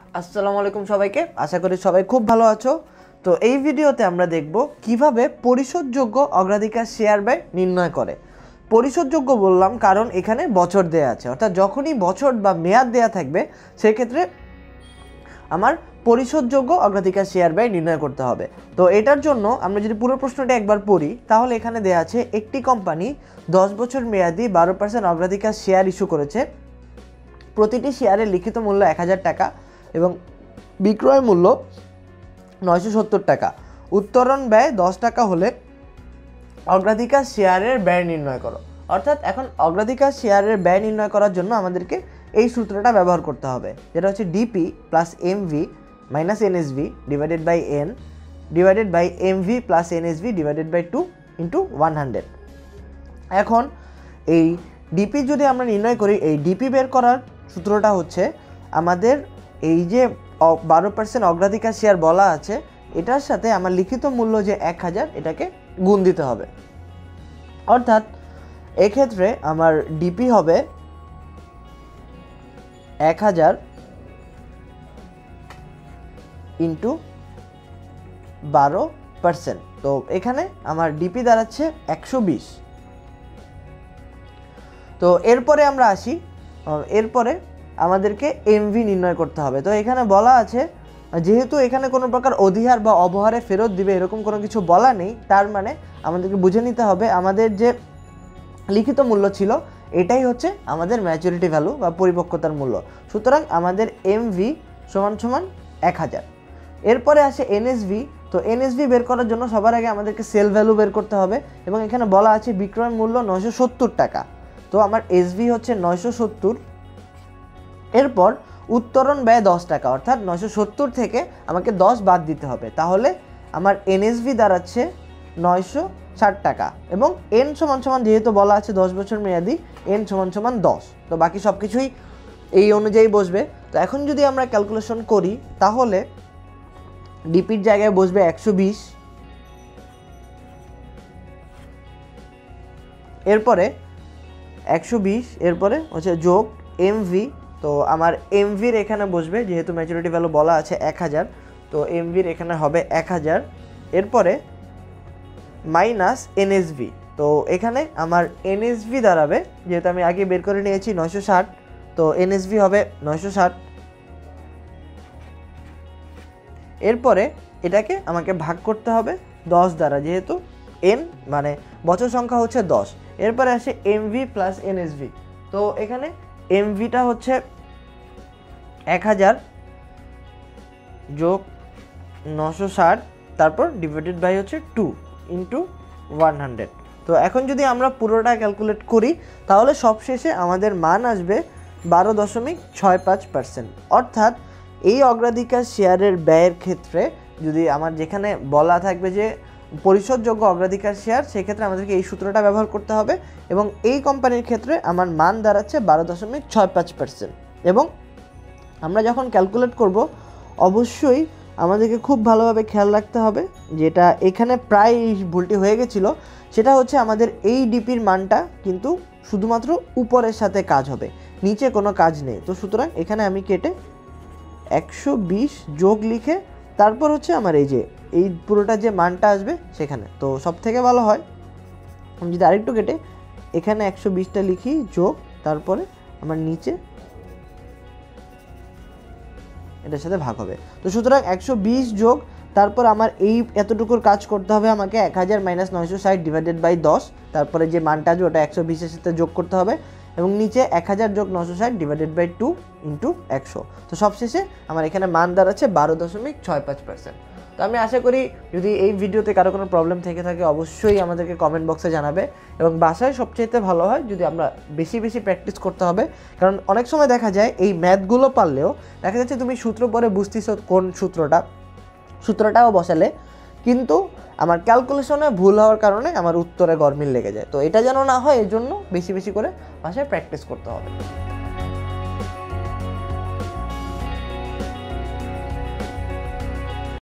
আসসালামু আলাইকুম সবাইকে, আশা করি সবাই খুব ভালো আছো। তো এই ভিডিওতে আমরা দেখব কিভাবে পরিশোধযোগ্য অগ্রাধিকার শেয়ার ব্যয় নির্ণয় করে। পরিশোধযোগ্য বললাম কারণ এখানে বছর দেয়া আছে, অর্থাৎ যখনই বছর বা মেয়াদ দেয়া থাকবে সেক্ষেত্রে আমার পরিশোধযোগ্য অগ্রাধিকার শেয়ার ব্যয় নির্ণয় করতে হবে। তো এটার জন্য আমরা যদি পুরো প্রশ্নটা একবার পড়ি তাহলে এখানে দেয়া আছে একটি কোম্পানি 10 বছর মেয়াদি 12% অগ্রাধিকার শেয়ার ইস্যু করেছে। প্রতিটি শেয়ারের লিখিত মূল্য 1000 টাকা এবং বিক্রয় মূল্য 970 টাকা। উত্তোলন ব্যয় 10 টাকা হলে অগ্রাধিকার শেয়ারের ব্যয় নির্ণয় করো। অর্থাৎ এখন অগ্রাধিকার শেয়ারের ব্যয় নির্ণয় করার জন্য আমাদেরকে এই সূত্রটা ব্যবহার করতে হবে, যেটা হচ্ছে DP plus MV minus NSV divided by N divided by MV plus NSV divided by 2 into 100। এখন এই ডিপি যদি আমরা নির্ণয় করি, এই ডিপি বের করার সূত্রটা হচ্ছে আমাদের এই যে 12% অগ্রাধিকার শেয়ার বলা আছে এটার সাথে আমার লিখিত মূল্য যে 1000 এটাকে গুণ দিতে হবে। অর্থাৎ এক্ষেত্রে আমার ডিপি হবে 1000 ইন্টু 12%। তো এখানে আমার ডিপি দাঁড়াচ্ছে 120। তো এরপরে আমরা আসি, এরপরে আমাদেরকে এমভি নির্ণয় করতে হবে। তো এখানে বলা আছে যেহেতু এখানে কোনো প্রকার অধিহার বা অবহারে ফেরত দিবে এরকম কোনো কিছু বলা নেই, তার মানে আমাদেরকে বুঝে নিতে হবে আমাদের যে লিখিত মূল্য ছিল এটাই হচ্ছে আমাদের ম্যাচুরিটি ভ্যালু বা পরিপক্কতার মূল্য। সুতরাং আমাদের এমভি সমান সমান 1000। এরপরে আসে এনএসভি। তো এনএসভি বের করার জন্য সবার আগে আমাদেরকে সেল ভ্যালু বের করতে হবে এবং এখানে বলা আছে বিক্রয় মূল্য 970 টাকা। তো আমার এসভি হচ্ছে 970। এরপর উত্তোলন ব্যয় 10 টাকা, অর্থাৎ 970 থেকে আমাকে 10 বাদ দিতে হবে, তাহলে আমার এনএসভি দাঁড়াচ্ছে 960 টাকা এবং এন সমান সমান যেহেতু বলা আছে 10 বছর মেয়াদি, এন সমান সমান 10। তো বাকি সব কিছুই এই অনুযায়ী বসবে। তো এখন যদি আমরা ক্যালকুলেশন করি তাহলে ডিপির জায়গায় বসবে 120, এরপরে 120 এরপরে হচ্ছে যোগ এমভি। তো আমার এমভির এখানে বসবে যেহেতু ম্যাচুরিটি ভ্যালু বলা আছে 1000, তো এমভির এখানে হবে 1000। এরপরে মাইনাস এনএসভি। তো এখানে আমার এনএসভি দাঁড়াবে, যেহেতু আমি আগে বের করে নিয়েছি 960, তো এনএসভি হবে 960। এরপরে এটাকে আমাকে ভাগ করতে হবে 10 দ্বারা, যেহেতু এন মানে বছর সংখ্যা হচ্ছে 10। এরপরে আসে এমভি প্লাস এনএসভি। তো এখানে এমভিটা হচ্ছে 1000 যোগ 960, তারপর ডিভাইডেড বাই হচ্ছে 2 ইন্টু 100। তো এখন যদি আমরা পুরোটা ক্যালকুলেট করি তাহলে সবশেষে আমাদের মান আসবে 12.65%। অর্থাৎ এই অগ্রাধিকার শেয়ারের ব্যয়ের ক্ষেত্রে যদি আমার যেখানে বলা থাকবে যে পরিশোধযোগ্য অগ্রাধিকার শেয়ার, সেক্ষেত্রে আমাদেরকে এই সূত্রটা ব্যবহার করতে হবে এবং এই কোম্পানির ক্ষেত্রে আমার মান দাঁড়াচ্ছে 12.65%। এবং আমরা যখন ক্যালকুলেট করব অবশ্যই আমাদেরকে খুব ভালোভাবে খেয়াল রাখতে হবে, যেটা এখানে প্রায় ভুলটি হয়ে গেছিলো, সেটা হচ্ছে আমাদের এই ডিপির মানটা কিন্তু শুধুমাত্র উপরের সাথে কাজ হবে, নিচে কোনো কাজ নেই। তো সুতরাং এখানে আমি কেটে 120 যোগ লিখে তারপর হচ্ছে আমার এই পুরোটা যে মানটা আসবে সেখানে। তো সব থেকে ভালো হয় আমি যদি আরেকটু কেটে এখানে 120টা লিখি যোগ তারপরে আমার নিচে এটার সাথে ভাগ হবে। তো সুতরাং 120 যোগ তারপর আমার এই এতটুকুর কাজ করতে হবে আমাকে 1000 মাইনাস 960 ডিভাইডেড বাই 10, তারপরে যে মানটা আসবে ওটা 120-এর সাথে যোগ করতে হবে এবং নিচে 1000 যোগ 960 ডিভাইডেড বাই 2 ইন্টু 100। তো সবশেষে আমার এখানে মান দাঁড়াচ্ছে 12.65%। তো আমি আশা করি যদি এই ভিডিওতে কারো কোনো প্রবলেম থেকে থাকে অবশ্যই আমাদেরকে কমেন্ট বক্সে জানাবে এবং বাসায় সবচেয়ে ভালো হয় যদি আমরা বেশি বেশি প্র্যাকটিস করতে হবে, কারণ অনেক সময় দেখা যায় এই ম্যাথগুলো পারলেও দেখা যাচ্ছে তুমি সূত্র পরে বুঝতেছো কোন সূত্রটাও বসালে কিন্তু আমার ক্যালকুলেশনে ভুল হওয়ার কারণে আমার উত্তরে গরমিল লেগে যায়। তো এটা যেন না হয় এর জন্য বেশি বেশি করে বাসায় প্র্যাকটিস করতে হবে।